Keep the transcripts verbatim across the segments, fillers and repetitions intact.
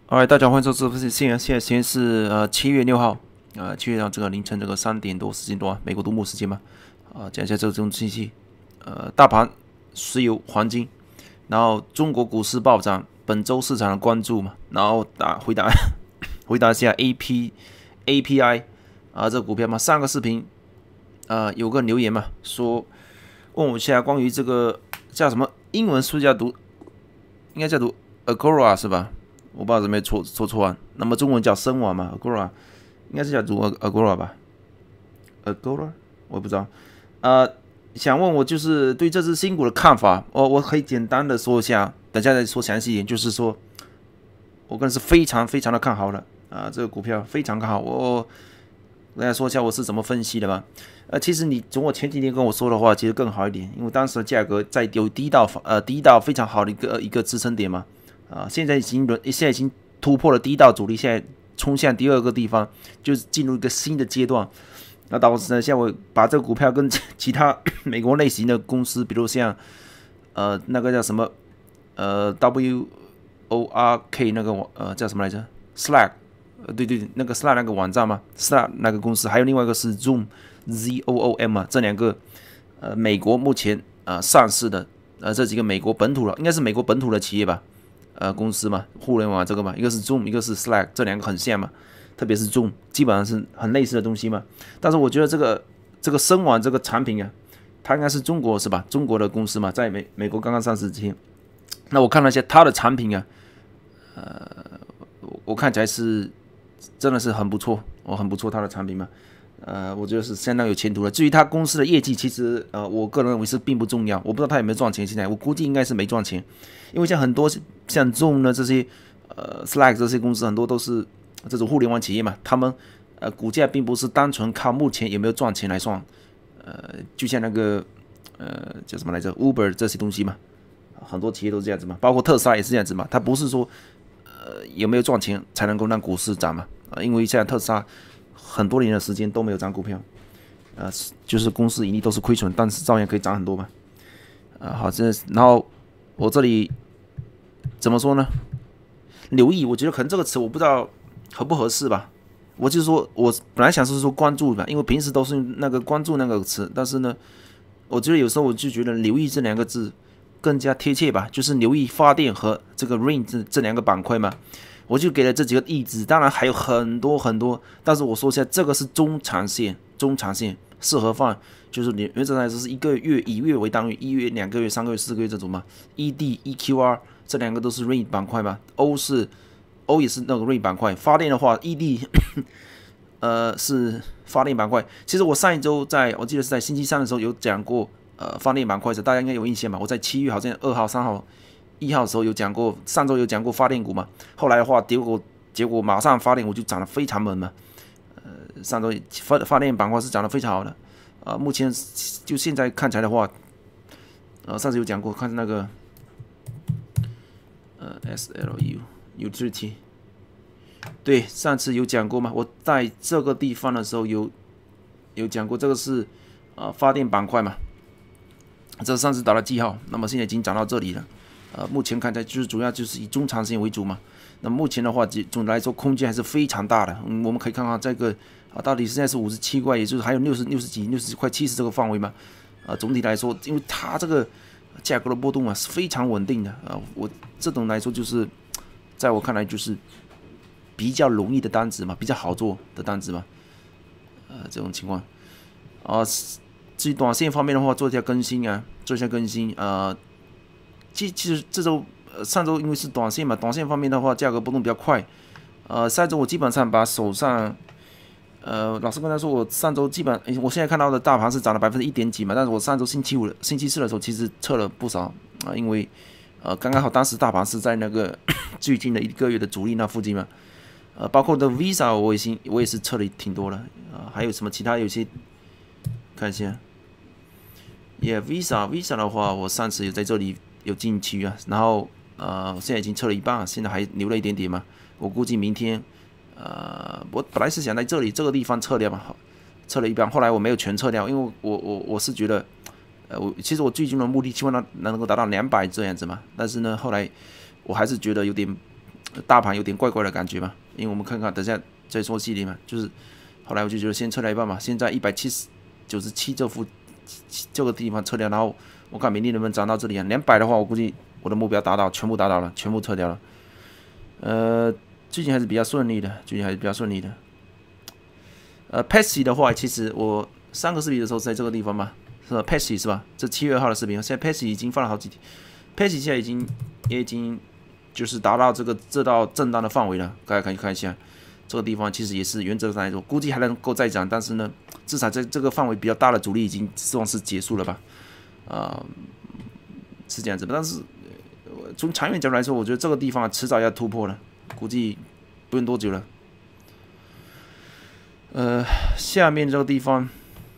嗨，大家好，欢迎收听这部现在现在时间是呃七月六号，呃七月六号这个凌晨这个三点多时间多啊，美国东部时间嘛，啊、讲一下这种信息，呃，大盘、石油、黄金，然后中国股市暴涨，本周市场的关注嘛，然后打回答回答一下 A P A P I 啊、这个股票嘛，上个视频呃有个留言嘛，说问我一下关于这个叫什么英文是不是叫读，应该叫读 Agora 是吧？我不知道有没有错说错啊。那么中文叫深网嘛 ，Agora 应该是叫读 Agora 吧 ，Agora 我不知道。呃，想问我就是对这只新股的看法，我我可以简单的说一下，等下再说详细一点。就是说我个人是非常非常的看好的啊，这个股票非常看好。我跟大家说一下我是怎么分析的吧。呃，其实你从我前几天跟我说的话，其实更好一点，因为当时的价格在有低到呃低到非常好的一个一个支撑点嘛。啊，现在已经轮，现在已经突破了第一道阻力，现在冲向第二个地方，就是进入一个新的阶段。那导致呢，像我把这个股票跟其他美国类型的公司，比如像呃那个叫什么呃 W O R K 那个网呃叫什么来着 Slack， 呃对对，那个 Slack 那个网站嘛 ，Slack 那个公司，还有另外一个是 Zoom Z O O M 啊，这两个呃美国目前呃上市的呃这几个美国本土的，应该是美国本土的企业吧。呃，公司嘛，互联网这个嘛，一个是 Zoom， 一个是 Slack， 这两个很像嘛，特别是 Zoom， 基本上是很类似的东西嘛。但是我觉得这个这个深网这个产品啊，它应该是中国是吧？中国的公司嘛，在美美国刚刚上市之前，那我看了一下它的产品啊，呃，我看起来是真的是很不错，我、哦、很不错它的产品嘛。呃，我觉得是相当有前途的。至于他公司的业绩，其实呃，我个人认为是并不重要。我不知道他有没有赚钱，现在我估计应该是没赚钱，因为像很多像 Zoom 呢这些呃 Slack 这些公司，很多都是这种互联网企业嘛，他们呃股价并不是单纯靠目前有没有赚钱来算，呃，就像那个呃叫什么来着 Uber 这些东西嘛，很多企业都是这样子嘛，包括特斯拉也是这样子嘛，它不是说呃有没有赚钱才能够让股市涨嘛，啊、呃，因为像特斯拉。很多年的时间都没有涨股票，呃，就是公司盈利都是亏损，但是照样可以涨很多嘛，啊、呃，好，这然后我这里怎么说呢？留意，我觉得可能这个词我不知道合不合适吧。我就是说我本来想是说关注吧，因为平时都是用那个关注那个词，但是呢，我觉得有时候我就觉得留意这两个字更加贴切吧，就是留意发电和这个 rain 这这两个板块嘛。我就给了这几个例子，当然还有很多很多，但是我说一下，这个是中长线，中长线适合放，就是你原则上来说是一个月以月为单位，一月、两个月、三个月、四个月这种嘛。E D、E Q R 这两个都是 rain 板块嘛 ，O 是 O 也是那个 rain 板块。发电的话，E D 呃是发电板块。其实我上一周在我记得是在星期三的时候有讲过，呃发电板块的，大家应该有印象吧？我在七月好像二号、三号。一号的时候有讲过，上周有讲过发电股嘛，后来的话，结果结果马上发电股就涨得非常猛嘛，呃，上周发发电板块是涨得非常好的，啊、呃，目前就现在看起来的话，呃，上次有讲过，看那个呃 S L U Utility， 对，上次有讲过嘛，我在这个地方的时候有有讲过，这个是呃发电板块嘛，这上次打了记号，那么现在已经涨到这里了。呃，目前看起来就是主要就是以中长线为主嘛。那目前的话，总的来说空间还是非常大的。嗯，我们可以看看这个啊，到底现在是五十七块，也就是还有六十六十几、六十块七十这个范围嘛。啊，总体来说，因为它这个价格的波动啊是非常稳定的啊，我这种来说就是，在我看来就是比较容易的单子嘛，比较好做的单子嘛。呃，这种情况啊，至于短线方面的话，做一下更新啊，做一下更新啊。其其实这周、呃、上周因为是短线嘛，短线方面的话价格波动比较快，呃，上周我基本上把手上，呃，老师跟他说我上周基本，我现在看到的大盘是涨了百分之一点几嘛，但是我上周星期五、星期四的时候其实测了不少啊、呃，因为呃刚刚好当时大盘是在那个最近的一个月的阻力那附近嘛，呃，包括的 Visa 我已经我也是测了挺多了啊、呃，还有什么其他有些看一下，也、yeah, Visa Visa 的话，我上次有在这里。有进去啊，然后呃，现在已经测了一半，现在还留了一点点嘛。我估计明天，呃，我本来是想在这里这个地方测掉嘛，测了一半，后来我没有全测掉，因为我我我是觉得，呃，我其实我最终的目的希望它能够达到两百这样子嘛，但是呢，后来我还是觉得有点大盘有点怪怪的感觉嘛，因为我们看看等下再说细节嘛，就是后来我就觉得先撤掉一半嘛，现在一百七十九十七这附这个地方撤掉，然后我看明天能不能涨到这里啊？两百的话，我估计我的目标达到，全部达到了，全部撤掉了。呃，最近还是比较顺利的，最近还是比较顺利的。呃 ，P E S I 的话，其实我上个视频的时候是在这个地方嘛，是吧 ？P E S I 是吧？这七月二号的视频，现在 P E S I 已经放了好几天 ，P E S I 现在已经也已经就是达到这个这道震荡的范围了，大家可以看一下。这个地方其实也是原则上来说，估计还能够再涨，但是呢，至少在这个范围比较大的阻力已经希望是结束了吧，啊、呃，是这样子。但是从长远角度来说，我觉得这个地方迟早要突破了，估计不用多久了。呃，下面这个地方，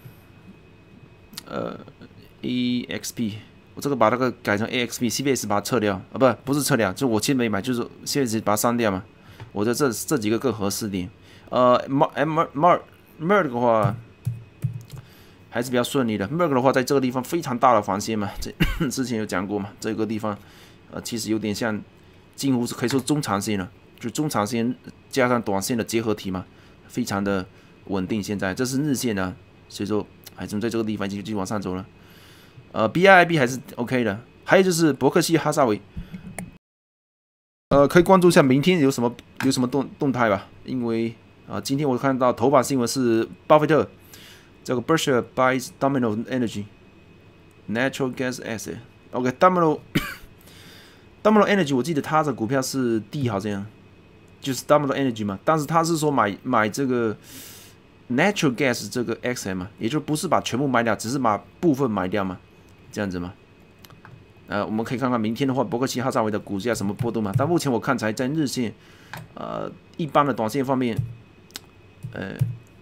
呃 ，E X P， 我这个把那个改成 A X P，C B S 把它撤掉，啊，不，不是撤掉，就我其实没买，就是 C B S 把它删掉嘛。我觉得这这几个更合适点。呃 ，M M M Merck 的话还是比较顺利的。Merck 的话，在这个地方非常大的防线嘛，这之前有讲过嘛，这个地方呃其实有点像近乎是可以说中长线了，就中长线加上短线的结合体嘛，非常的稳定。现在这是日线啊，所以说还从在这个地方继续往上走了。呃 ，B I I B 还是 OK 的。还有就是伯克希哈撒韦。呃，可以关注一下明天有什么有什么动动态吧，因为啊、呃，今天我看到头版新闻是巴菲特这个 Berkshire buys Domino Energy Natural Gas Asset。OK，Domino Domino Energy， 我记得它的股票是 D 好像就是 Domino Energy 嘛，但是他是说买买这个 Natural Gas 这个 Asset 嘛，也就不是把全部卖掉，只是把部分卖掉嘛，这样子嘛。呃，我们可以看看明天的话，伯克希哈撒韦的股价什么波动嘛？但目前我看才在日线，呃，一般的短线方面，呃，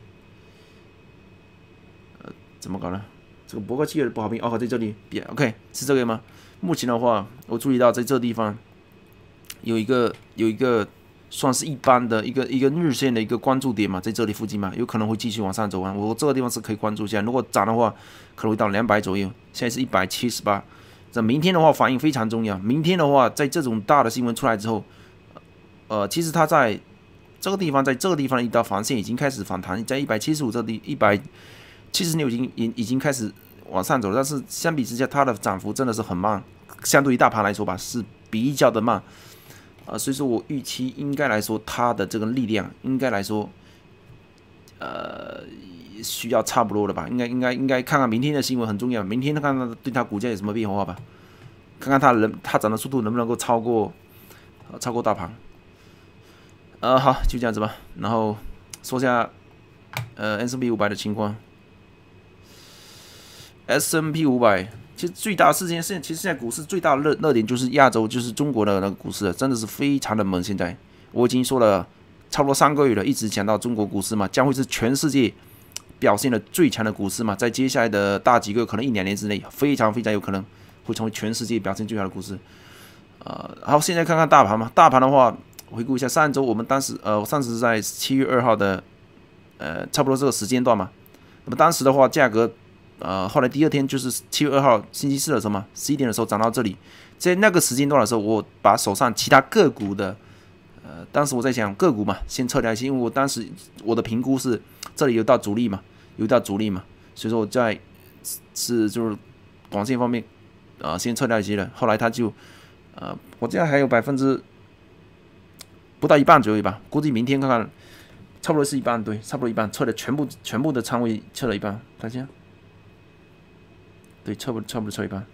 呃，怎么搞呢？这个伯克希尔不好评，哦，在这里，OK， 是这个吗？目前的话，我注意到在这个地方有一个有一个算是一般的一个一个日线的一个关注点嘛，在这里附近嘛，有可能会继续往上走啊。我这个地方是可以关注一下，如果涨的话，可能会到两百左右，现在是一百七十八。这明天的话反应非常重要。明天的话，在这种大的新闻出来之后，呃，其实它在这个地方，在这个地方的一道防线已经开始反弹，在一百七十五这地一百七十六已经已已经开始往上走，但是相比之下，它的涨幅真的是很慢，相对于大盘来说吧，是比较的慢。啊、呃，所以说我预期应该来说，它的这个力量应该来说，呃。需要差不多了吧？应该应该应该看看明天的新闻很重要，明天看看对它股价有什么变化吧，看看它人它涨的速度能不能够超过、呃、超过大盘。呃，好，就这样子吧。然后说一下呃 S and P 五百的情况。S and P 五百其实最大的事件，现其实现在股市最大的热热点就是亚洲，就是中国的那个股市，真的是非常的猛。现在我已经说了差不多三个月了，一直讲到中国股市嘛，将会是全世界表现的最强的股市嘛，在接下来的大几个可能一两年之内，非常非常有可能会成为全世界表现最好的股市。呃，好，现在看看大盘嘛，大盘的话，回顾一下上周我们当时呃，上次在七月二号的呃，差不多这个时间段嘛。那么当时的话，价格呃，后来第二天就是七月二号星期四的时候嘛，十一点的时候涨到这里，在那个时间段的时候，我把手上其他个股的呃，当时我在想个股嘛，先撤掉一些，因为我当时我的评估是这里有到阻力嘛。有一道阻力嘛，所以说我在是就是短线方面，啊、呃、先撤掉一些了。后来它就，呃，我这样还有百分之不到一半左右吧，估计明天看看，差不多是一半，对，差不多一半，撤的全部全部的仓位撤了一半，看一下，对，差不多差不多撤一半，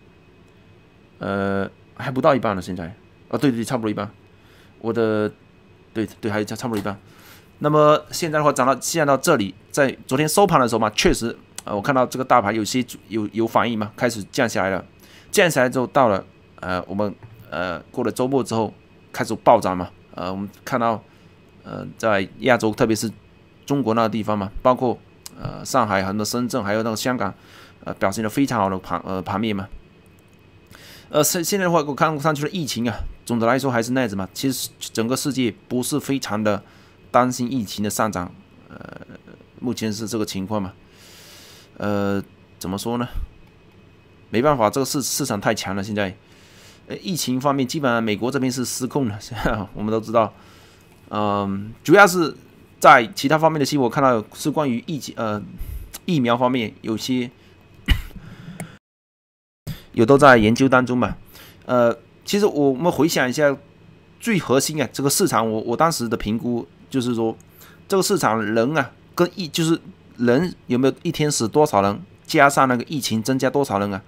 呃，还不到一半了现在，哦，对对，差不多一半，我的，对对，还差差不多一半。那么现在的话涨到现在到这里，在昨天收盘的时候嘛，确实，呃，我看到这个大盘有些有有反应嘛，开始降下来了。降下来之后，到了呃我们呃过了周末之后，开始暴涨嘛。呃，我们看到呃在亚洲，特别是中国那个地方嘛，包括呃上海、很多深圳，还有那个香港，呃表现的非常好的盘呃盘面嘛。呃，现现在的话，我看上去的疫情啊，总的来说还是那样子嘛。其实整个世界不是非常的担心疫情的上涨，呃，目前是这个情况嘛，呃，怎么说呢？没办法，这个市市场太强了，现在， 呃，疫情方面，基本上美国这边是失控了，我们都知道。嗯，主要是在其他方面的新闻，我看到是关于疫情呃疫苗方面有些有都在研究当中嘛。呃，其实我们回想一下，最核心啊，这个市场我我当时的评估就是说，这个市场人啊跟疫就是人有没有一天死多少人，加上那个疫情增加多少人啊，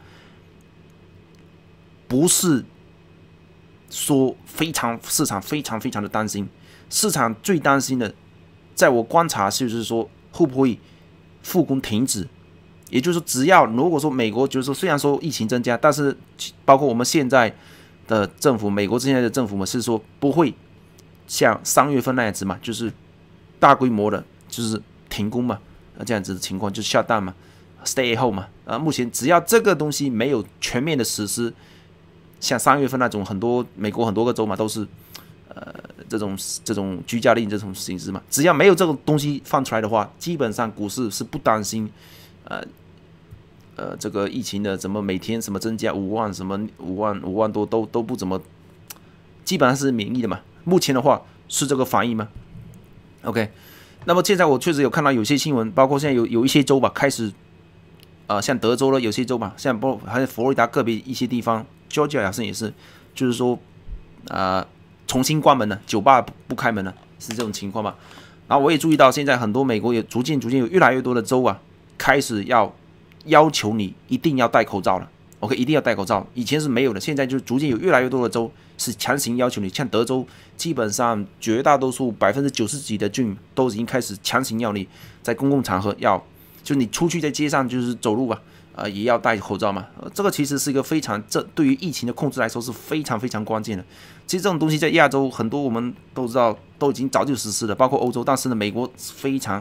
不是说非常市场非常非常的担心，市场最担心的，在我观察就是说会不会复工停止，也就是说，只要如果说美国就是说虽然说疫情增加，但是包括我们现在的政府，美国现在的政府嘛是说不会像三月份那样子嘛，就是大规模的，就是停工嘛，这样子的情况就是下蛋嘛 ，stay at home 嘛，啊，目前只要这个东西没有全面的实施。像三月份那种很多美国很多个州嘛，都是呃这种这种居家令这种形式嘛，只要没有这个东西放出来的话，基本上股市是不担心呃呃这个疫情的怎么每天什么增加五万什么五万五万多都都不怎么，基本上是免疫的嘛。目前的话是这个反应吗 ？OK， 那么现在我确实有看到有些新闻，包括现在有有一些州吧开始。呃，像德州的有些州嘛，像不还有佛罗里达个别一些地方 ，Georgia 好像也是，就是说，呃，重新关门了，酒吧不不开门了，是这种情况嘛？然后我也注意到，现在很多美国有逐渐逐渐有越来越多的州啊，开始要要求你一定要戴口罩了。OK， 一定要戴口罩，以前是没有的，现在就逐渐有越来越多的州是强行要求你，像德州，基本上绝大多数百分之九十几的郡都已经开始强行要你在公共场合要。就你出去在街上就是走路吧，呃，也要戴口罩嘛。呃、这个其实是一个非常，这对于疫情的控制来说是非常非常关键的。其实这种东西在亚洲很多我们都知道，都已经早就实施了，包括欧洲，但是呢，美国非常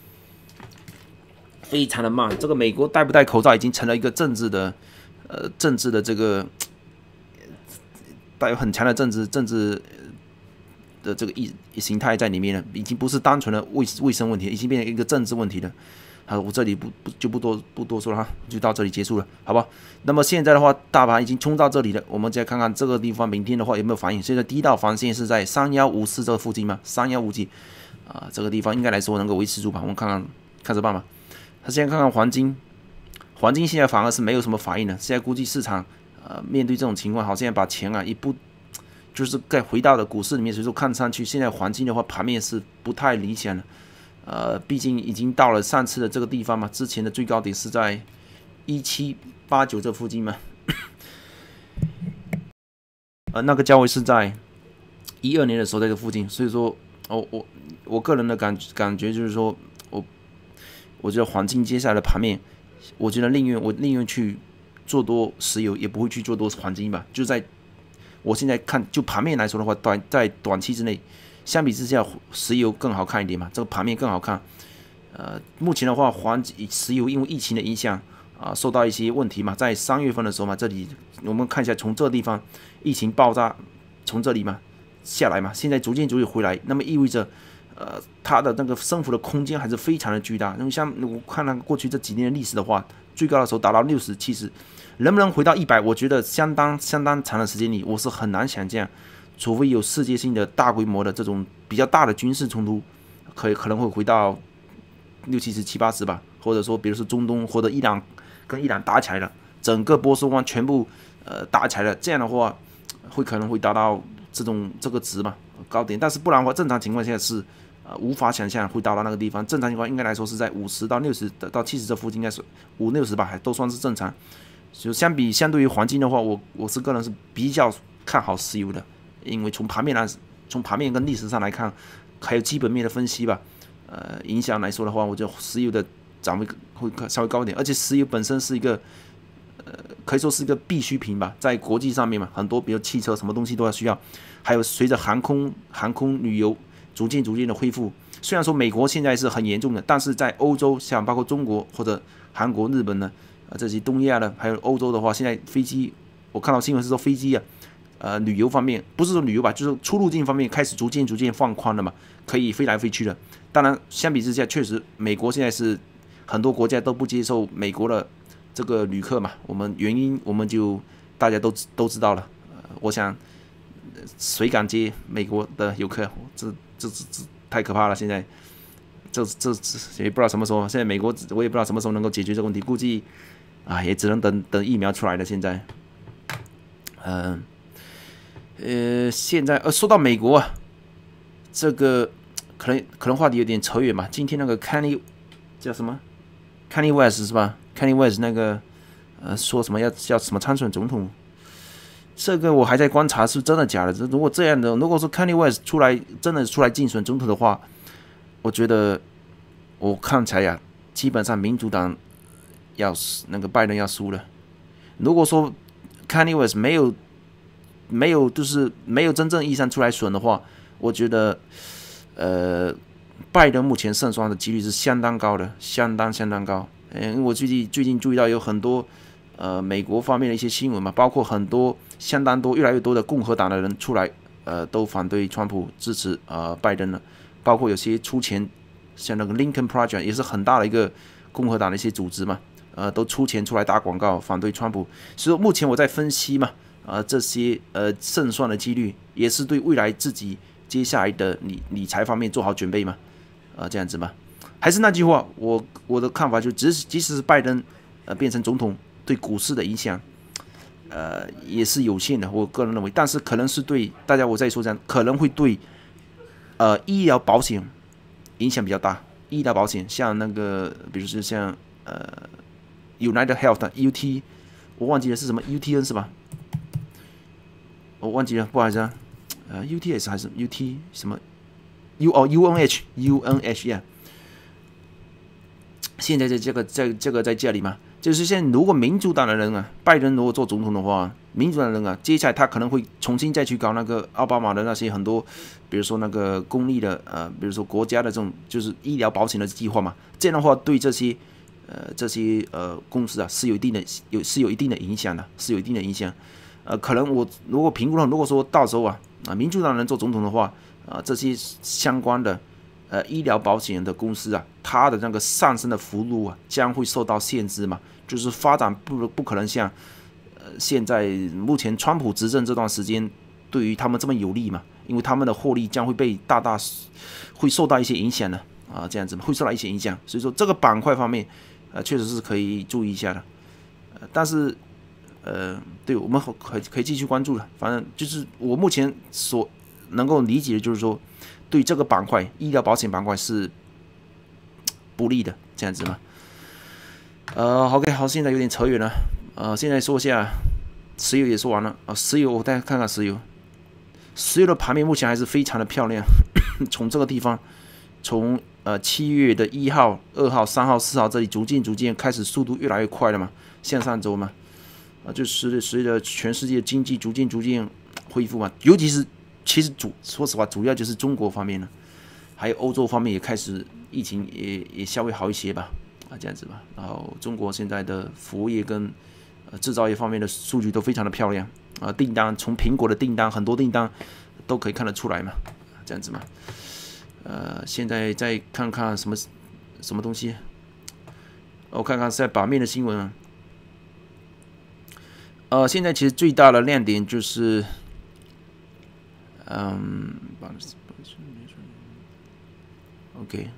非常的慢。这个美国戴不戴口罩已经成了一个政治的，呃，政治的这个带有很强的政治政治的这个意形态在里面了，已经不是单纯的卫卫生问题，已经变成一个政治问题了。好，我这里不不就不多不多说了哈，就到这里结束了，好吧？那么现在的话，大盘已经冲到这里了，我们再看看这个地方明天的话有没有反应。现在第一道防线是在三一五四这个附近吗？三一五几啊，这个地方应该来说能够维持住吧？我们看看看着办吧。他现在看看黄金，黄金现在反而是没有什么反应了。现在估计市场呃面对这种情况，好像把钱啊一步就是再回到了股市里面，所以说看上去现在黄金的话盘面是不太理想的。呃，毕竟已经到了上次的这个地方嘛，之前的最高点是在一七八九这附近嘛，呃，那个价位是在一二年的时候在这附近，所以说，哦，我我个人的感感觉就是说，我我觉得黄金接下来的盘面，我觉得宁愿我宁愿去做多石油，也不会去做多黄金吧。就在我现在看，就盘面来说的话，短在短期之内。相比之下，石油更好看一点嘛，这个盘面更好看。呃，目前的话，黄金、石油因为疫情的影响啊、呃，受到一些问题嘛，在三月份的时候嘛，这里我们看一下，从这个地方疫情爆炸，从这里嘛下来嘛，现在逐渐逐渐回来，那么意味着，呃，它的那个升幅的空间还是非常的巨大。那么像我看那个过去这几年的历史的话，最高的时候达到六十、七十，能不能回到一百？我觉得相当相当长的时间里，我是很难想象。除非有世界性的大规模的这种比较大的军事冲突，可以可能会回到六七十、七八十吧，或者说，比如说中东或者伊朗跟伊朗打起来了，整个波斯湾全部呃打起来了，这样的话会可能会达到这种这个值嘛高点，但是不然的话，正常情况下是呃无法想象会达到那个地方。正常情况应该来说是在五十到六十到七十这附近，应该是五六十吧，还都算是正常。就相比相对于黄金的话，我我是个人是比较看好石油的。因为从盘面来，从盘面跟历史上来看，还有基本面的分析吧，呃，影响来说的话，我觉得石油的涨幅会稍微高一点，而且石油本身是一个，呃，可以说是一个必需品吧，在国际上面嘛，很多比如汽车什么东西都要需要，还有随着航空航空旅游逐渐逐渐的恢复，虽然说美国现在是很严重的，但是在欧洲，像包括中国或者韩国、日本呢，呃，这些东亚的，还有欧洲的话，现在飞机，我看到新闻是说飞机啊。呃，旅游方面不是说旅游吧，就是出入境方面开始逐渐逐渐放宽了嘛，可以飞来飞去了。当然，相比之下，确实美国现在是很多国家都不接受美国的这个旅客嘛。我们原因我们就大家都都知道了，呃， 我想谁敢接美国的游客？这这这这太可怕了！现在这这这也不知道什么时候，现在美国我也不知道什么时候能够解决这个问题，估计啊也只能等等疫苗出来了。现在，嗯呃, 呃，现在呃说到美国啊，这个可能可能话题有点扯远嘛。今天那个 Kanye 叫什么 Kanye West 是吧 ？Kanye West 那个呃说什么要要什么参选总统？这个我还在观察是真的假的。如果这样的，如果说 Kanye West 出来真的出来竞选总统的话，我觉得我看起来呀、啊，基本上民主党要那个拜登要输了。如果说 Kanye West 没有没有就是没有真正意义上出来选的话，我觉得呃拜登目前胜算的几率是相当高的，相当相当高。嗯，因为我最近最近注意到有很多呃美国方面的一些新闻嘛，包括很多。相当多、越来越多的共和党的人出来，呃，都反对川普，支持呃拜登了。包括有些出钱，像那个 Lincoln Project 也是很大的一个共和党的一些组织嘛，呃，都出钱出来打广告反对川普。所以说目前我在分析嘛，呃，这些呃胜算的几率，也是对未来自己接下来的理理财方面做好准备嘛，呃，这样子嘛。还是那句话，我我的看法就，即使即使是拜登呃变成总统，对股市的影响。呃，也是有限的，我个人认为，但是可能是对大家，我再说这样，可能会对呃医疗保险影响比较大。医疗保险像那个，比如说像呃 United Health U T， 我忘记了是什么 U T N 是吧？我忘记了，不好意思啊，呃 U T S 还是 U T 什么 U 哦 U N H U N H 呀、yeah 。现在在这个在这个在这里嘛。就是现在，如果民主党的人啊，拜登如果做总统的话，民主党的人啊，接下来他可能会重新再去搞那个奥巴马的那些很多，比如说那个公立的呃，比如说国家的这种就是医疗保险的计划嘛。这样的话，对这些呃这些呃公司啊是有一定的有是有一定的影响的，是有一定的影响。呃，可能我如果评估了，如果说到时候啊啊民主党人做总统的话，啊这些相关的。呃，医疗保险的公司啊，它的那个上升的幅度啊，将会受到限制嘛，就是发展不不可能像呃现在目前川普执政这段时间对于他们这么有利嘛，因为他们的获利将会被大大会受到一些影响的啊，这样子会受到一些影响，所以说这个板块方面，呃，确实是可以注意一下的，呃，但是呃，对我们可可以继续关注了，反正就是我目前所能够理解的就是说。对这个板块，医疗保险板块是不利的，这样子嘛。呃 ，OK， 好，现在有点扯远了。呃，现在说一下石油也说完了啊。石油，我大家看看石油，石油的盘面目前还是非常的漂亮。从这个地方，从呃七月的一号、二号、三号、四号这里逐渐逐渐开始速度越来越快了嘛，向上走嘛。啊，就随随着全世界经济逐渐逐渐恢复嘛，尤其是。其实主说实话，主要就是中国方面呢，还有欧洲方面也开始疫情也也稍微好一些吧，啊这样子吧。然后中国现在的服务业跟呃制造业方面的数据都非常的漂亮啊，订单从苹果的订单很多订单都可以看得出来嘛，这样子嘛。呃，现在再看看什么什么东西，我看看在版面的新闻啊。呃，现在其实最大的亮点就是。嗯 ，OK，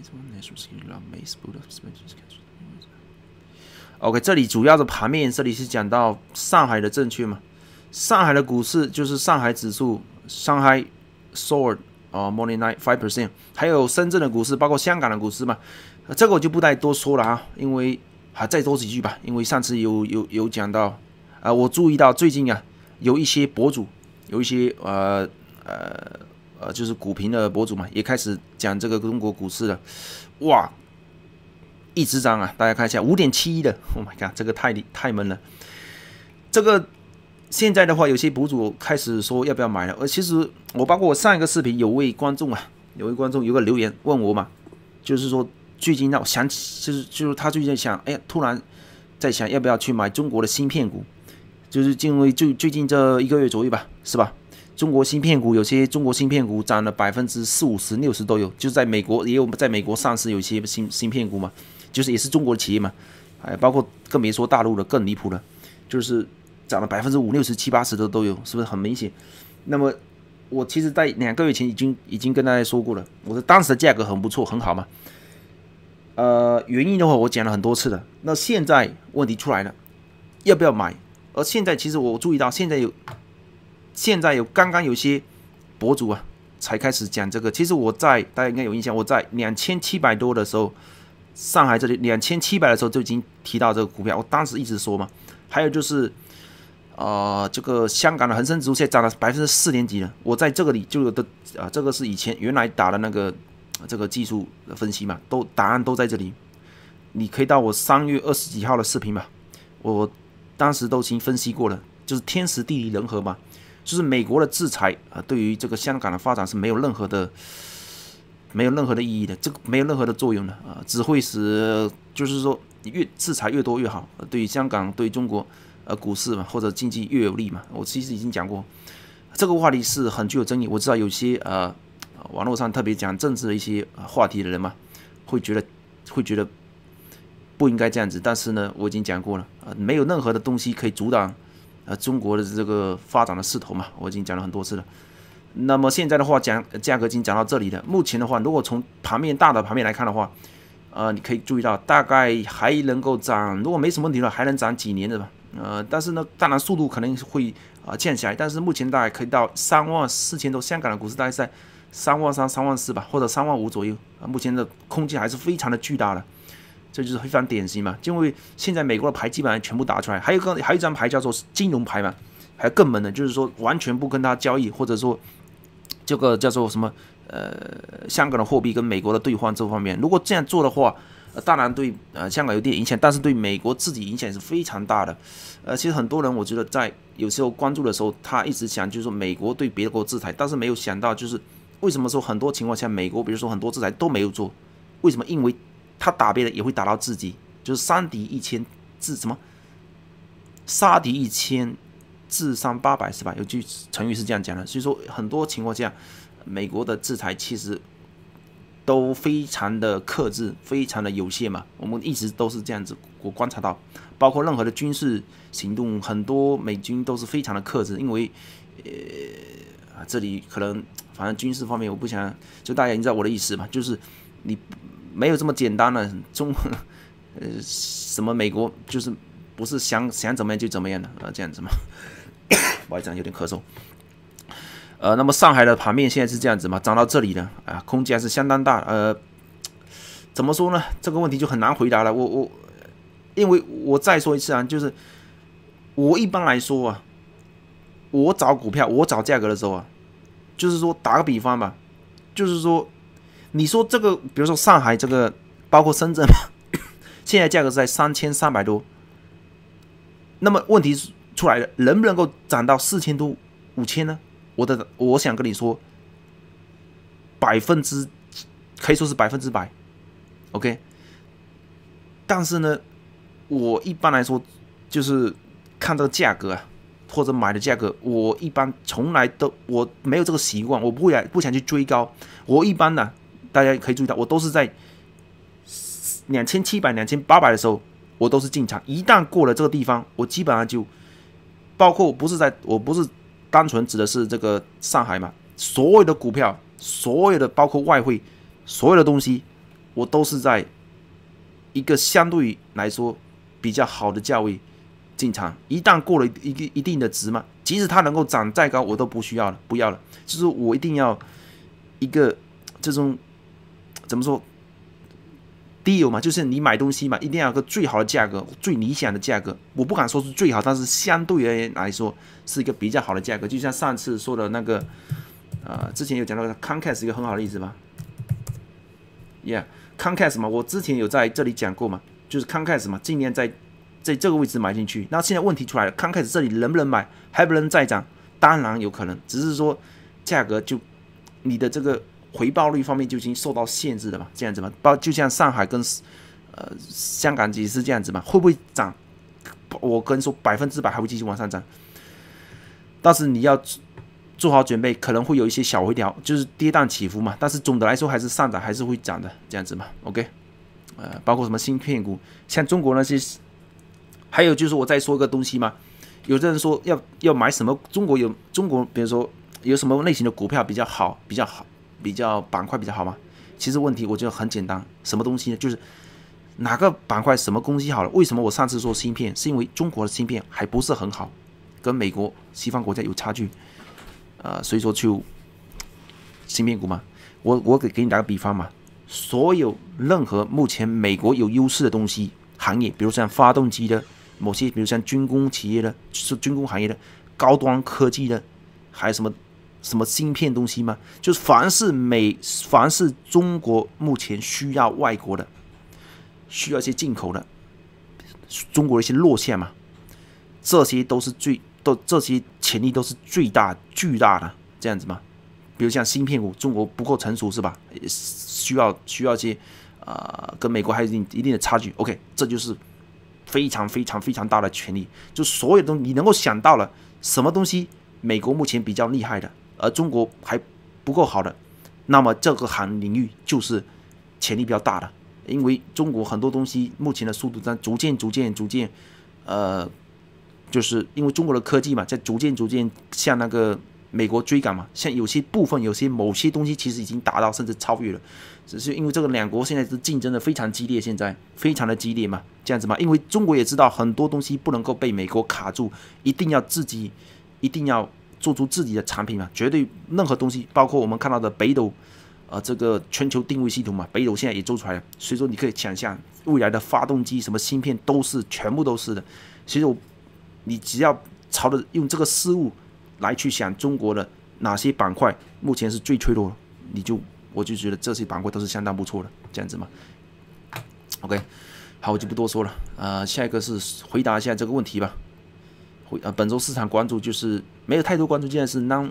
OK， 这里主要的盘面，这里是讲到上海的证券嘛，上海的股市就是上海指数，上海 soared 啊 more than five percent， 还有深圳的股市，包括香港的股市嘛，这个我就不再多说了啊，因为还再多几句吧，因为上次有有有讲到，啊、呃，我注意到最近啊，有一些博主，有一些呃。呃呃，就是股评的博主嘛，也开始讲这个中国股市了，哇，一直涨啊！大家看一下，五点七一的 ，Oh my god， 这个太太闷了。这个现在的话，有些博主开始说要不要买了。而其实我包括我上一个视频，有位观众啊，有位观众有个留言问我嘛，就是说最近让我想起，就是就是他最近想，哎，突然在想要不要去买中国的芯片股，就是因为最最近这一个月左右吧，是吧？中国芯片股有些中国芯片股涨了百分之四五十、六十都有，就是在美国也有在美国上市有一些芯芯片股嘛，就是也是中国的企业嘛，哎，包括更别说大陆的更离谱了，就是涨了百分之五六十、七八十的都有，是不是很明显？那么我其实在两个月前已经已经跟大家说过了，我说当时的价格很不错，很好嘛。呃，原因的话我讲了很多次了。那现在问题出来了，要不要买？而现在其实我注意到，现在有现在有刚刚有些博主啊才开始讲这个。其实我在大家应该有印象，我在两千七百多的时候，上海这里两千七百的时候就已经提到这个股票，我当时一直说嘛。还有就是，呃，这个香港的恒生指数现在涨了百分之四点几了。我在这个里就有的啊、呃，这个是以前原来打的那个这个技术分析嘛，都答案都在这里。你可以到我三月二十几号的视频嘛，我当时都已经分析过了，就是天时地利人和嘛，就是美国的制裁啊、呃，对于这个香港的发展是没有任何的没有任何的意义的，这个没有任何的作用的啊、呃，只会使就是说越制裁越多越好，呃、对于香港对中国呃股市嘛或者经济越有利嘛。我其实已经讲过，这个话题是很具有争议。我知道有些呃网络上特别讲政治的一些话题的人嘛，会觉得会觉得。不应该这样子，但是呢，我已经讲过了，呃，没有任何的东西可以阻挡，呃，中国的这个发展的势头嘛，我已经讲了很多次了。那么现在的话，讲价格已经讲到这里了。目前的话，如果从盘面大的盘面来看的话，呃，你可以注意到，大概还能够涨，如果没什么问题的话，还能涨几年的吧。呃，但是呢，当然速度可能会啊、呃、降下来，但是目前大概可以到三万四千多，香港的股市大概在三万三、三万四吧，或者三万五左右啊、呃，目前的空间还是非常的巨大的。这就是非常典型嘛，因为现在美国的牌基本上全部打出来，还有一个还有一张牌叫做金融牌嘛，还有更猛的，就是说完全不跟他交易，或者说这个叫做什么呃香港的货币跟美国的兑换这方面，如果这样做的话，呃、当然对呃香港有点影响，但是对美国自己影响是非常大的。呃，其实很多人我觉得在有时候关注的时候，他一直想就是说美国对别的国制裁，但是没有想到就是为什么说很多情况下美国比如说很多制裁都没有做，为什么？因为他打别人也会打到自己，就是伤敌一千，自什么？杀敌一千，自伤八百是吧？有句成语是这样讲的。所以说，很多情况下，美国的制裁其实都非常的克制，非常的有限嘛。我们一直都是这样子，我观察到，包括任何的军事行动，很多美军都是非常的克制，因为呃，这里可能反正军事方面，我不想就大家已经知道我的意思嘛，就是你。没有这么简单的中，呃，什么美国就是不是想想怎么样就怎么样的啊、呃，这样子嘛，不好意思，有点咳嗽。呃，那么上海的盘面现在是这样子嘛，涨到这里了啊，空间还是相当大。呃，怎么说呢？这个问题就很难回答了。我我，因为我再说一次啊，就是我一般来说啊，我找股票，我找价格的时候啊，就是说打个比方吧，就是说。你说这个，比如说上海这个，包括深圳，现在价格是在三千三百多。那么问题出来了，能不能够涨到四千多、五千呢？我的，我想跟你说，百分之可以说是百分之百 ，OK。但是呢，我一般来说就是看这个价格啊，或者买的价格，我一般从来都我没有这个习惯，我不会不想去追高，我一般呢。大家可以注意到，我都是在两千七百、两千八百的时候，我都是进场。一旦过了这个地方，我基本上就，包括我不是在，我不是单纯指的是这个上海嘛，所有的股票，所有的包括外汇，所有的东西，我都是在一个相对来说比较好的价位进场。一旦过了一个一定的值嘛，即使它能够涨再高，我都不需要了，不要了。就是我一定要一个这种。怎么说 ？deal 嘛，就是你买东西嘛，一定要有个最好的价格，最理想的价格。我不敢说是最好，但是相对而言来说是一个比较好的价格。就像上次说的那个，呃，之前有讲到 Comcast 一个很好的例子吧 ，Yeah，Comcast 嘛，我之前有在这里讲过嘛，就是 Comcast 嘛，今年在在这个位置买进去，那现在问题出来了 ，Comcast 这里能不能买，还不能再涨？当然有可能，只是说价格就你的这个。回报率方面就已经受到限制了嘛，这样子嘛，包就像上海跟呃香港也是这样子嘛，会不会涨？我跟你说百分之百还会继续往上涨，但是你要做好准备，可能会有一些小回调，就是跌宕起伏嘛，但是总的来说还是上涨，还是会涨的，这样子嘛 ，OK， 呃，包括什么芯片股，像中国那些，还有就是我再说一个东西嘛， 有的人说要要买什么，中国有中国，比如说有什么类型的股票比较好，比较好，比较板块比较好吗？其实问题我觉得很简单，什么东西呢？就是哪个板块什么东西好了？为什么我上次说芯片，是因为中国的芯片还不是很好，跟美国西方国家有差距，呃，所以说就芯片股嘛。我我给给你打个比方嘛，所有任何目前美国有优势的东西行业，比如像发动机的某些，比如像军工企业的，是军工行业的高端科技的，还有什么什么芯片东西吗？就是凡是美，凡是中国目前需要外国的，需要一些进口的，中国的一些弱项嘛，这些都是最都这些潜力都是最大巨大的这样子嘛。比如像芯片股，中国不够成熟是吧？需要需要一些呃跟美国还有一定一定的差距。OK， 这就是非常非常非常大的潜力，就所有东西你能够想到了什么东西，美国目前比较厉害的，而中国还不够好的，那么这个行领域就是潜力比较大的。因为中国很多东西目前的速度在逐渐逐渐逐渐，呃，就是因为中国的科技嘛，在逐渐逐渐向那个美国追赶嘛，像有些部分有些某些东西其实已经达到甚至超越了，只是因为这个两国现在是竞争的非常激烈，现在非常的激烈嘛，这样子嘛，因为中国也知道很多东西不能够被美国卡住，一定要自己一定要做出自己的产品嘛，绝对任何东西，包括我们看到的北斗。呃，这个全球定位系统嘛，北斗现在也做出来了，所以说你可以想象未来的发动机、什么芯片都是全部都是的。其实我，你只要朝着用这个思路来去想中国的哪些板块目前是最脆弱的，你就我就觉得这些板块都是相当不错的，这样子嘛。OK， 好，我就不多说了。呃，下一个是回答一下这个问题吧。回呃，本周市场关注就是没有太多关注，现在是 non。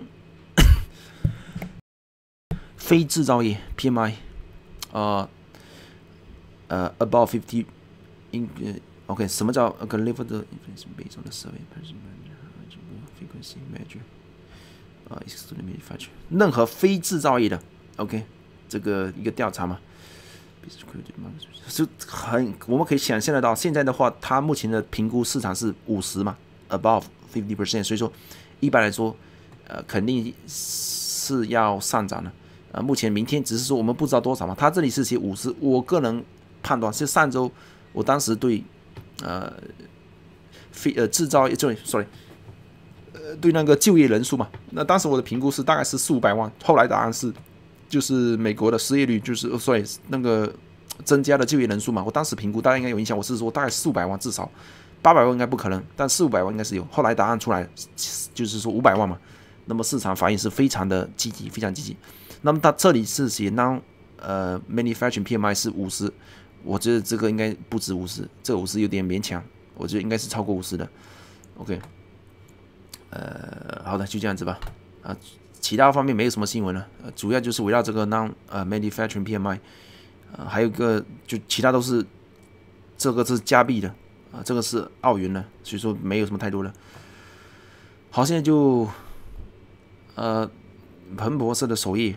非制造业 P M I， 呃呃 above fifty， in OK， 什么叫 deliver the information based on the survey frequency measure， 呃 excluding manufacturing， 任何非制造业的 OK， 这个一个调查嘛，是很我们可以想象得到，现在的话，它目前的评估市场是五十嘛 ，above fifty percent， 所以说一般来说，呃，肯定是要上涨的。呃，目前明天只是说我们不知道多少嘛，它这里是写五十，我个人判断是上周我当时对呃非呃制造业，sorry， 呃对那个就业人数嘛，那当时我的评估是大概是四五百万，后来答案是就是美国的失业率就是所以那个增加的就业人数嘛，我当时评估大家应该有印象，我是说大概四五百万至少八百万应该不可能，但四五百万应该是有，后来答案出来就是说五百万嘛，那么市场反应是非常的积极，非常积极。那么它这里是写 non 呃 manufacturing P M I 是五十，我觉得这个应该不止五十，这个五十有点勉强，我觉得应该是超过五十的。OK， 呃，好的，就这样子吧。啊，其他方面没有什么新闻了，呃、主要就是围绕这个 non 呃 manufacturing P M I， 呃，还有一个就其他都是这个是加币的，啊、呃，这个是澳元的，所以说没有什么太多的。好，现在就呃彭博社的首页。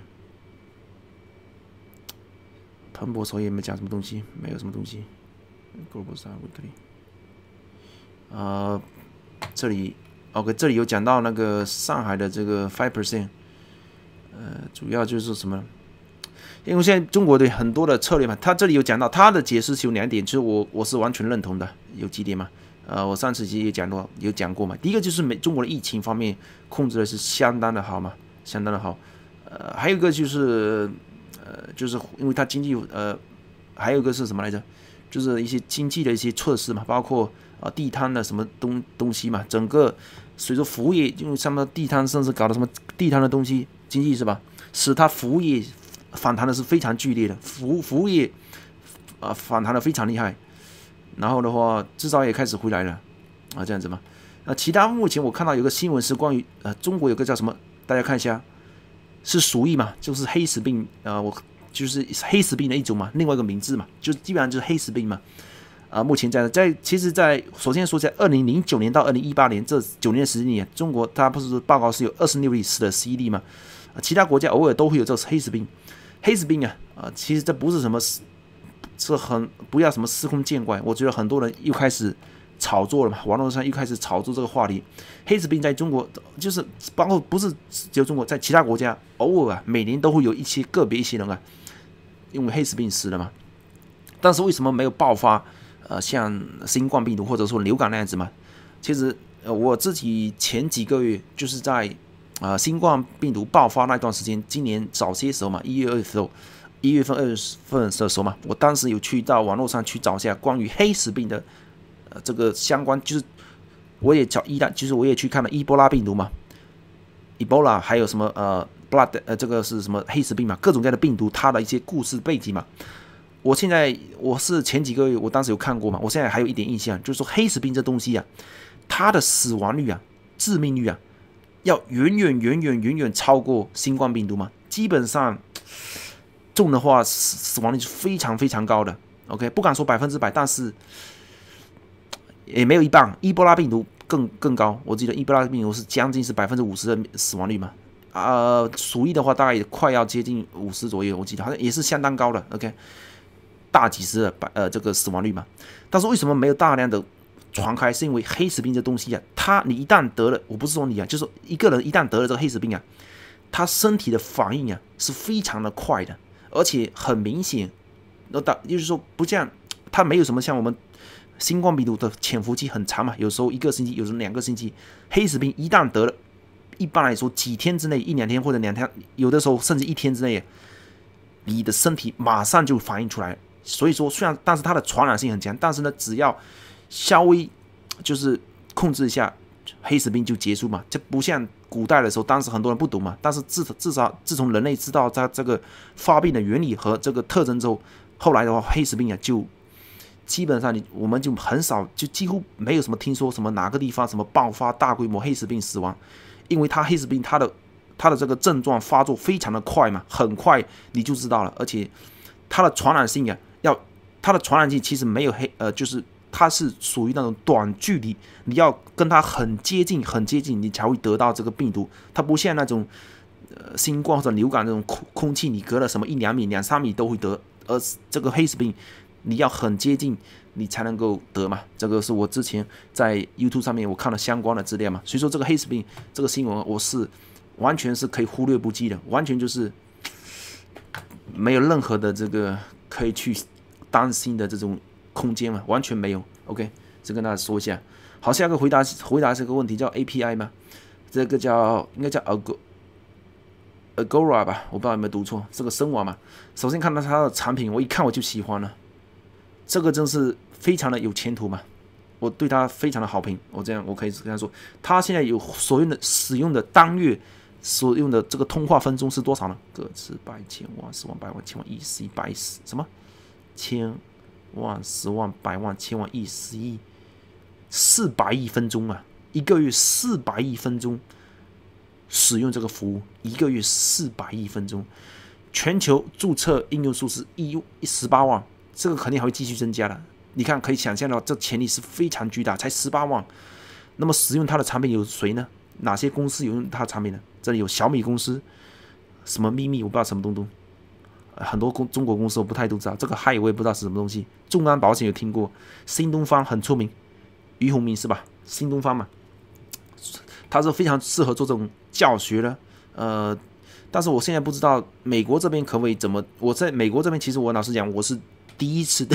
彭博首页没讲什么东西，没有什么东西。Global Star Weekly， 呃，这里 OK， 这里有讲到那个上海的这个 five percent， 呃，主要就是什么？因为现在中国的很多的策略嘛，他这里有讲到，他的解释是有两点，其实我我是完全认同的，有几点嘛。呃，我上次其实也讲过，有讲过嘛。第一个就是美中国的疫情方面控制的是相当的好嘛，相当的好。呃，还有一个就是。呃，就是因为它经济呃，还有一个是什么来着？就是一些经济的一些措施嘛，包括啊、呃、地摊的什么东东西嘛，整个随着服务业，因为什么地摊甚至搞的什么地摊的东西经济是吧？使它服务业反弹的是非常剧烈的，服服务业啊、呃、反弹的非常厉害。然后的话，制造业开始回来了啊，这样子嘛。那其他目前我看到有个新闻是关于呃中国有个叫什么，大家看一下。是鼠疫嘛，就是黑死病，呃，我就是黑死病的一种嘛，另外一个名字嘛，就基本上就是黑死病嘛。啊、呃，目前在在，其实在，在首先说，在二零零九年到二零一八年这九年的时间里，中国它不是报告是有二十六例死的十一例嘛、呃，其他国家偶尔都会有这个黑死病，黑死病啊，啊、呃，其实这不是什么，是很不要什么司空见惯，我觉得很多人又开始炒作了嘛，网络上又开始炒作这个话题。黑死病在中国就是包括不是只有中国，在其他国家偶尔啊，每年都会有一些个别一些人啊，因为黑死病死了嘛。但是为什么没有爆发？呃，像新冠病毒或者说流感那样子嘛？其实呃我自己前几个月就是在呃新冠病毒爆发那段时间，今年早些时候嘛，一月二的时候。一月份、二月份的时候嘛，我当时有去到网络上去找一下关于黑死病的呃这个相关，就是我也找伊朗，就是我也去看了伊波拉病毒嘛，伊波拉还有什么呃 blood 呃这个是什么黑死病嘛，各种各样的病毒，它的一些故事背景嘛。我现在我是前几个月我当时有看过嘛，我现在还有一点印象，就是说黑死病这东西啊，它的死亡率啊、致命率啊，要远远远远远远超过新冠病毒嘛，基本上。中的话，死死亡率是非常非常高的。OK， 不敢说百分之百，但是也没有一半。伊波拉病毒更更高，我记得伊波拉病毒是将近是百分之五十的死亡率嘛。呃，鼠疫的话大概也快要接近五十左右，我记得好像也是相当高的。OK， 大几十的百呃这个死亡率嘛。但是为什么没有大量的传开？是因为黑死病这东西啊，它你一旦得了，我不是说你啊，就是说一个人一旦得了这个黑死病啊，他身体的反应啊是非常的快的。而且很明显，那打就是说不像它没有什么像我们新冠病毒的潜伏期很长嘛，有时候一个星期，有时候两个星期。黑死病一旦得了，一般来说几天之内，一两天或者两天，有的时候甚至一天之内，你的身体马上就反应出来。所以说，虽然但是它的传染性很强，但是呢，只要稍微就是控制一下，黑死病就结束嘛。这不像。古代的时候，当时很多人不懂嘛，但是至至少自从人类知道它这个发病的原理和这个特征之后，后来的话，黑死病啊就基本上你我们就很少，就几乎没有什么听说什么哪个地方什么爆发大规模黑死病死亡，因为它黑死病它的它的这个症状发作非常的快嘛，很快你就知道了，而且它的传染性啊，要它的传染性其实没有黑呃就是。它是属于那种短距离，你要跟它很接近、很接近，你才会得到这个病毒。它不像那种呃新冠或者流感这种空空气，你隔了什么一两米、两三米都会得。而这个黑死病，你要很接近，你才能够得嘛。这个是我之前在 YouTube 上面我看了相关的资料嘛。所以说这个黑死病这个新闻，我是完全是可以忽略不计的，完全就是没有任何的这个可以去担心的这种。空间嘛，完全没有。OK， 这跟大家说一下。好，下一个回答回答这个问题叫 A P I 吗？这个叫应该叫 Agora 吧，我不知道有没有读错。这个深网嘛，首先看到它的产品，我一看我就喜欢了。这个真是非常的有前途嘛，我对它非常的好评。我这样我可以跟他说，它现在有所用的使用的当月所用的这个通话分钟是多少呢？个次百千万十万百万千万亿十亿百十什么千。万、十万、百万、千万、亿、十亿、四百亿分钟啊！一个月四百亿分钟使用这个服务，一个月四百亿分钟，全球注册应用数是一十八万，这个肯定还会继续增加的。你看，可以想象到这潜力是非常巨大，才十八万。那么使用它的产品有谁呢？哪些公司有用它的产品呢？这里有小米公司，什么秘密我不知道什么东东。很多公中国公司我不太都知道，这个嗨我也不知道是什么东西。众安保险有听过，新东方很出名，俞鸿铭是吧？新东方嘛，他是非常适合做这种教学的。呃，但是我现在不知道美国这边可不可以怎么？我在美国这边其实我老实讲，我是第一次的，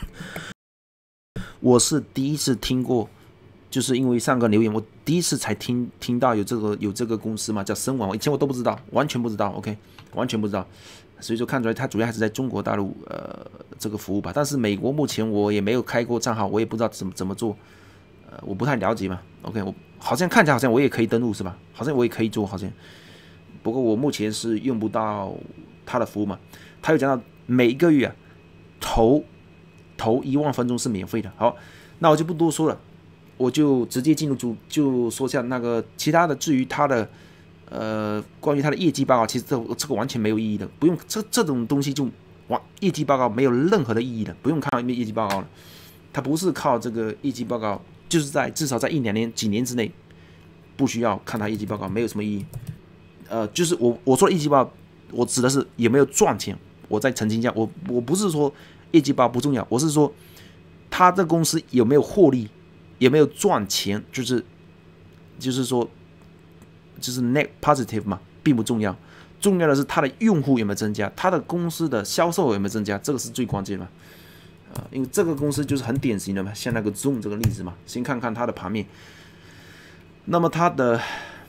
我是第一次听过，就是因为上个留言，我第一次才听听到有这个有这个公司嘛，叫深网，以前我都不知道，完全不知道 ，OK， 完全不知道。所以说看出来，它主要还是在中国大陆呃这个服务吧。但是美国目前我也没有开过账号，我也不知道怎么怎么做，呃，我不太了解嘛。OK， 我好像看起来好像我也可以登录是吧？好像我也可以做，好像。不过我目前是用不到它的服务嘛。他有讲到每一个月啊，头头一万分钟是免费的。好，那我就不多说了，我就直接进入主就说下那个其他的，至于它的。呃，关于它的业绩报告，其实这这个完全没有意义的，不用这这种东西就完，业绩报告没有任何的意义的，不用看业绩报告了。它不是靠这个业绩报告，就是在至少在一两年、几年之内，不需要看它业绩报告，没有什么意义。呃，就是我我说的业绩报告，我指的是有没有赚钱。我再澄清一下，我我不是说业绩报告不重要，我是说它这公司有没有获利， 有没有赚钱，就是就是说就是 net positive 嘛，并不重要，重要的是它的用户有没有增加，它的公司的销售有没有增加，这个是最关键的嘛。啊，因为这个公司就是很典型的嘛，像那个 Zoom 这个例子嘛，先看看它的盘面。那么它的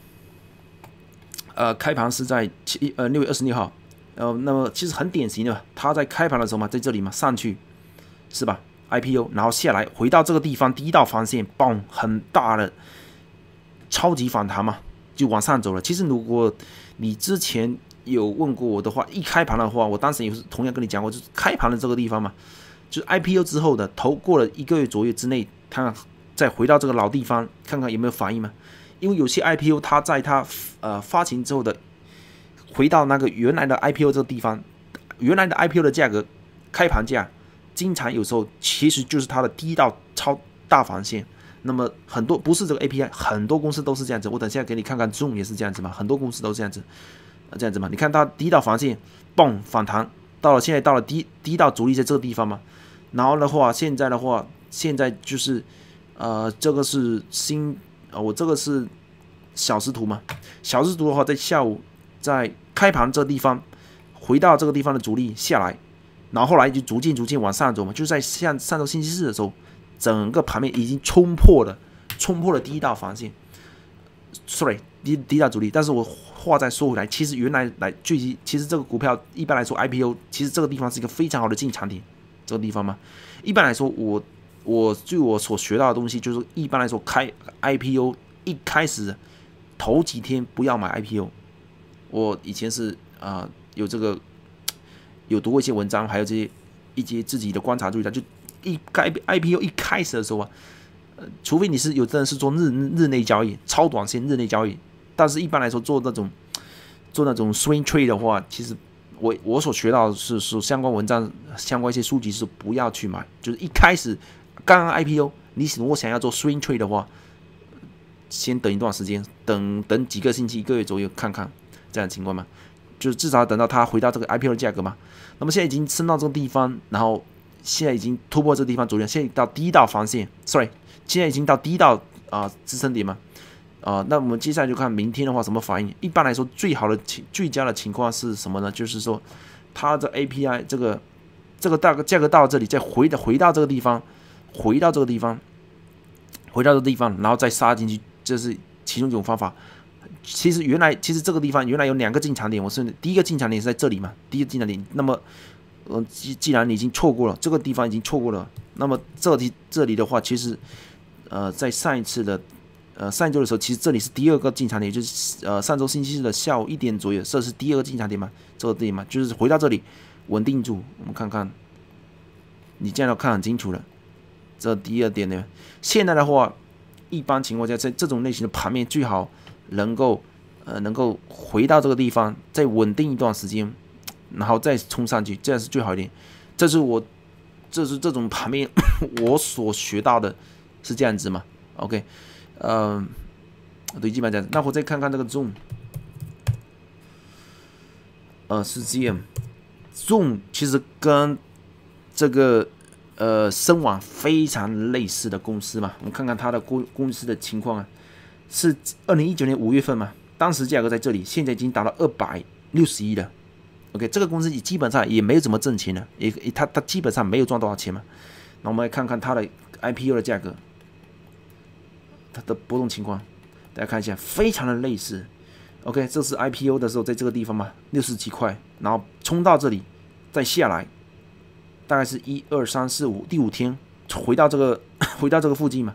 呃开盘是在七呃六月二十六号，呃，那么其实很典型的，它在开盘的时候嘛，在这里嘛上去是吧 ？I P O， 然后下来回到这个地方第一道防线，嘣，很大的超级反弹嘛，就往上走了。其实如果你之前有问过我的话，一开盘的话，我当时也是同样跟你讲过，就是开盘的这个地方嘛。就是 I P O 之后的头过了一个月左右之内，看看再回到这个老地方，看看有没有反应嘛？因为有些 I P O 它在它呃发行之后的回到那个原来的 I P O 这个地方，原来的 I P O 的价格开盘价，经常有时候其实就是它的第一道超大防线。那么很多不是这个 A P I， 很多公司都是这样子。我等一下给你看看 Zoom 也是这样子嘛，很多公司都是这样子，这样子嘛。你看它第一道防线，嘣反弹，到了现在到了第第一道阻力在这个地方嘛。然后的话，现在的话，现在就是，呃，这个是新，呃，我这个是小时图嘛。小时图的话，在下午在开盘这个地方，回到这个地方的阻力下来，然后后来就逐渐逐渐往上走嘛。就在像上周星期四的时候，整个盘面已经冲破了，冲破了第一道防线 ，sorry， 第第一道阻力。但是我话再说回来，其实原来来具体，其实这个股票一般来说 I P O， 其实这个地方是一个非常好的进场点。这个地方嘛，一般来说，我我据我所学到的东西，就是一般来说开 I P O 一开始头几天不要买 I P O。我以前是啊、呃、有这个有读过一些文章，还有这些一些自己的观察注意到，就一开 I P O 一开始的时候啊，呃，除非你是有的人是做日日内交易、超短线日内交易，但是一般来说做那种做那种 swing trade 的话，其实。我我所学到的是是相关文章、相关一些书籍是不要去买，就是一开始刚刚 I P O， 你如果想要做 swing trade 的话，先等一段时间，等等几个星期、一个月左右看看这样的情况嘛，就是至少等到它回到这个 I P O 的价格嘛。那么现在已经升到这个地方，然后现在已经突破这个地方阻力，现在到第一道防线 ，sorry， 现在已经到第一道啊、呃、支撑点嘛。啊、呃，那我们接下来就看明天的话什么反应。一般来说，最好的情最佳的情况是什么呢？就是说，它的 A P I 这个这个大个价格到这里，再回的回到这个地方，回到这个地方，回到这个地方，然后再杀进去，这是其中一种方法。其实原来其实这个地方原来有两个进场点，我是第一个进场点是在这里嘛，第一个进场点。那么，呃，既既然你已经错过了这个地方已经错过了，那么这里这里的话，其实呃在上一次的。呃，上周的时候，其实这里是第二个进场点，就是呃上周星期四的下午一点左右，这是第二个进场点嘛，这个点嘛，就是回到这里稳定住。我们看看，你这样要看很清楚了。这第二点呢，现在的话，一般情况下，在这种类型的盘面，最好能够呃能够回到这个地方，再稳定一段时间，然后再冲上去，这样是最好一点。这是我，这是这种盘面我所学到的，是这样子嘛 ？OK。呃，对，基本上这样。那我再看看这个 Zoom， 呃，是 Z M，Zoom 其实跟这个呃深网非常类似的公司嘛。我们看看它的公公司的情况啊，是二零一九年五月份嘛，当时价格在这里，现在已经达到二百六十亿了。OK， 这个公司基本上也没有怎么挣钱了，也它它基本上没有赚多少钱嘛。那我们来看看它的 I P O 的价格。它的波动情况，大家看一下，非常的类似。OK， 这是 I P O 的时候，在这个地方嘛，六十几块，然后冲到这里，再下来，大概是一二三四五，第五天回到这个回到这个附近嘛。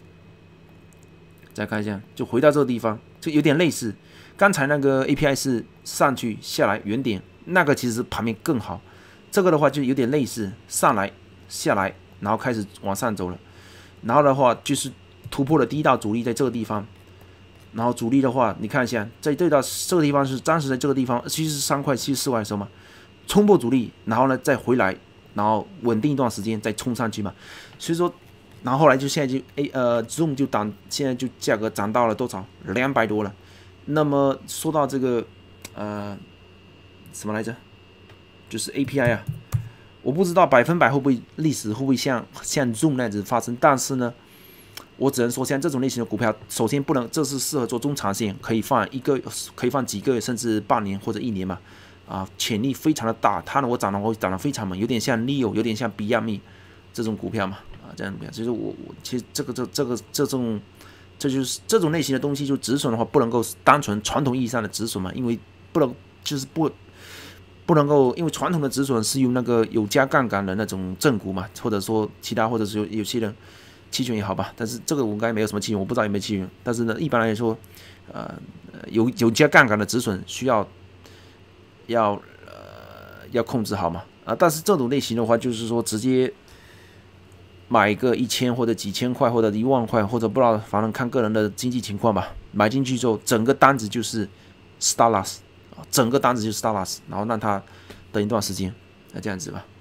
再看一下，就回到这个地方，就有点类似。刚才那个 A P I 是上去下来原点，那个其实盘面更好。这个的话就有点类似，上来下来，然后开始往上走了，然后的话就是。突破了第一道阻力在这个地方，然后阻力的话，你看一下，在这道这个地方是当时在这个地方七十三块、七十四块的时候嘛，冲破阻力，然后呢再回来，然后稳定一段时间再冲上去嘛。所以说，然后后来就现在就 A 呃 Zoom 就涨，现在就价格涨到了多少？两百多了。那么说到这个呃什么来着？就是 A P I 啊，我不知道百分百会不会历史会不会像像 Zoom 那样子发生，但是呢。 我只能说，像这种类型的股票，首先不能，这是适合做中长线，可以放一个，可以放几个月，甚至半年或者一年嘛。啊，潜力非常的大，它如果涨的话，涨得非常猛，有点像 N E O， 有点像 Beyond Me 这种股票嘛。啊，这样股票，其实我我其实这个这这个这种，这就是这种类型的东西，就止损的话，不能够单纯传统意义上的止损嘛，因为不能就是不。不能够，因为传统的止损是用那个有加杠杆的那种正股嘛，或者说其他，或者是有有些人期权也好吧，但是这个我应该没有什么期权，我不知道有没有期权。但是呢，一般来说，呃，有有加杠杆的止损需要要呃要控制好嘛啊。但是这种类型的话，就是说直接买一个一千或者几千块或者一万块，或者不知道，反正看个人的经济情况吧。买进去之后，整个单子就是 stop loss。整个单子就是 stop loss， 然后让它等一段时间，那这样子吧。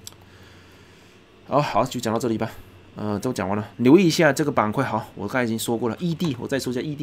好好，就讲到这里吧。呃，都讲完了，留意一下这个板块。好，我刚才已经说过了 ，E D， 我再说一下 E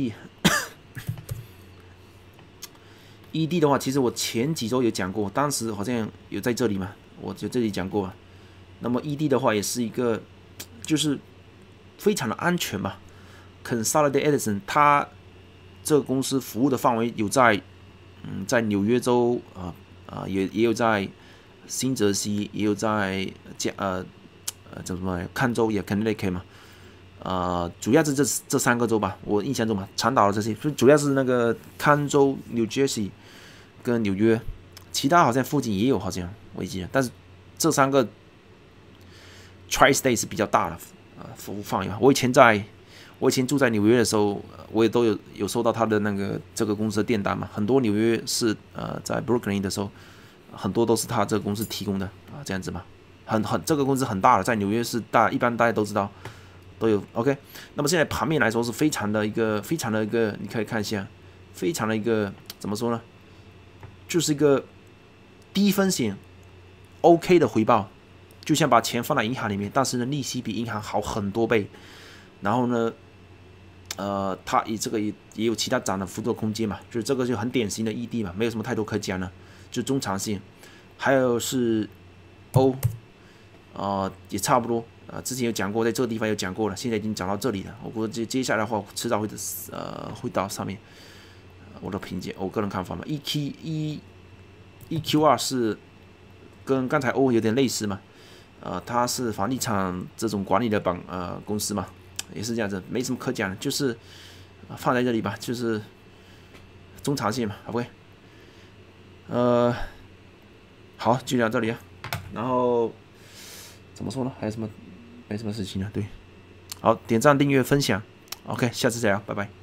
D。E D 的话，其实我前几周有讲过，当时好像有在这里嘛，我就这里讲过。那么 E D 的话，也是一个就是非常的安全嘛。Consolidated Edison 它这个公司服务的范围有在。嗯，在纽约州啊啊、呃、也也有在新泽西，也有在加呃呃怎么说呢？康州也肯定也可以嘛。呃，主要是这这三个州吧，我印象中嘛，长岛的这些，主要是那个康州、New Jersey 跟纽约，其他好像附近也有，好像我记得，但是这三个 Tri-State 是比较大的呃服务范围嘛。我以前在。我以前住在纽约的时候，我也都有有收到他的那个这个公司的电单嘛。很多纽约是呃在 Brooklyn 的时候，很多都是他这个公司提供的啊，这样子嘛。很很这个公司很大的，在纽约是大，一般大家都知道都有。OK， 那么现在盘面来说是非常的一个非常的一个，你可以看一下，非常的一个怎么说呢？就是一个低风险 OK 的回报，就像把钱放在银行里面，但是呢利息比银行好很多倍，然后呢。呃，它也这个也也有其他涨的幅度的空间嘛，就是这个就很典型的 E D 嘛，没有什么太多可讲的，就中长线。还有是 O， 呃，也差不多，呃，之前有讲过，在这个地方有讲过了，现在已经讲到这里了。我估计接下来的话，迟早会呃会到上面。我的评价，我个人看法嘛 ，E Q E E Q R 是跟刚才 O 有点类似嘛，呃，它是房地产这种管理的板呃公司嘛。也是这样子，没什么可讲的，就是放在这里吧，就是中长线嘛，好不？呃，好，就讲这里啊。然后怎么说呢？还有什么？没什么事情了，对。好，点赞、订阅、分享。OK， 下次再聊，拜拜。